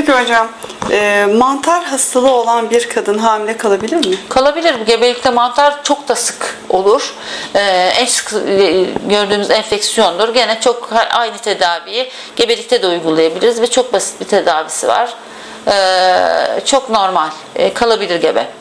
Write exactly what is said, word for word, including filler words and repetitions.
Peki hocam, e, mantar hastalığı olan bir kadın hamile kalabilir mi? Kalabilir. Bu gebelikte mantar çok da sık olur. Ee, en sık e, gördüğümüz enfeksiyondur. Gene çok aynı tedaviyi gebelikte de uygulayabiliriz ve çok basit bir tedavisi var. Ee, çok normal. Ee, kalabilir gebe.